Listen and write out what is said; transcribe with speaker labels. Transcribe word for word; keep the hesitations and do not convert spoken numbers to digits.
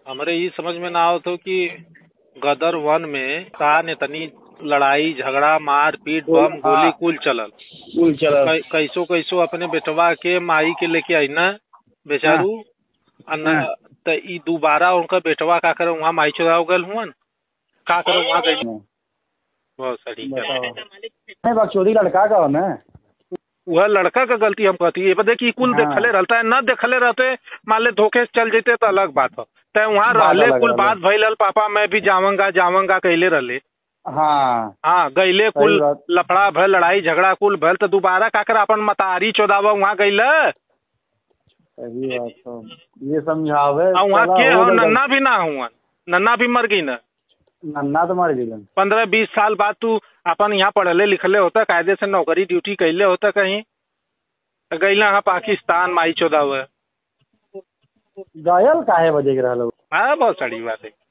Speaker 1: हमरे ये समझ में ना आवत हो कि गदर वन में का ने तनी लड़ाई झगड़ा मार पीट
Speaker 2: कुल
Speaker 1: बम
Speaker 2: हाँ
Speaker 1: गोली कुल चलल।
Speaker 2: कुल चलल।
Speaker 1: कै, कैसो कैसो अपने बेटवा के माई के लेके आई ना
Speaker 2: हाँ
Speaker 1: बेचारू। अन
Speaker 2: हाँ
Speaker 1: त ई दोबारा उनका बेटवा का करे वहाँ माई चुरा गल हुआ का करे वहाँ गई। बहुत सही
Speaker 2: बताओ नहीं बकचोदी लड़का का हो ना।
Speaker 1: वह लड़का का गलती हम कहती है देखिए कुल
Speaker 2: हाँ
Speaker 1: देखले रहता है न देखले रहते मान ले धोखे से चल जेते तो अलग बात हो। तय वहाँ
Speaker 2: बात
Speaker 1: रहले
Speaker 2: अलग
Speaker 1: कुल
Speaker 2: रहले।
Speaker 1: बात भइल पापा मैं भी जावंगा जावंगा कहले रहले।
Speaker 2: हाँ
Speaker 1: हाँ गईले
Speaker 2: सही
Speaker 1: कुल
Speaker 2: बात।
Speaker 1: लफड़ा भल लड़ाई झगड़ा कुल भल तो दोबारा काकर अपन मतारी चौदावा वहाँ गईले।
Speaker 2: सही बात तो ये समझावे
Speaker 1: और वहाँ
Speaker 2: चला
Speaker 1: के
Speaker 2: हो
Speaker 1: हो
Speaker 2: गए
Speaker 1: नन्ना भी ना हुआ नन्ना भी मर गई न।
Speaker 2: नन्ना तो मर गई।
Speaker 1: पंद्रह बीस साल बाद तू अपन यहाँ पढ़ले लिखले होता कायदे से नौकरी ड्यूटी कैले होता कहीं गईला हाँ पाकिस्तान माई चौदह हुआ।
Speaker 2: गायल काहे बजे के रहलो।
Speaker 1: हाँ बहुत सड़ी बात है।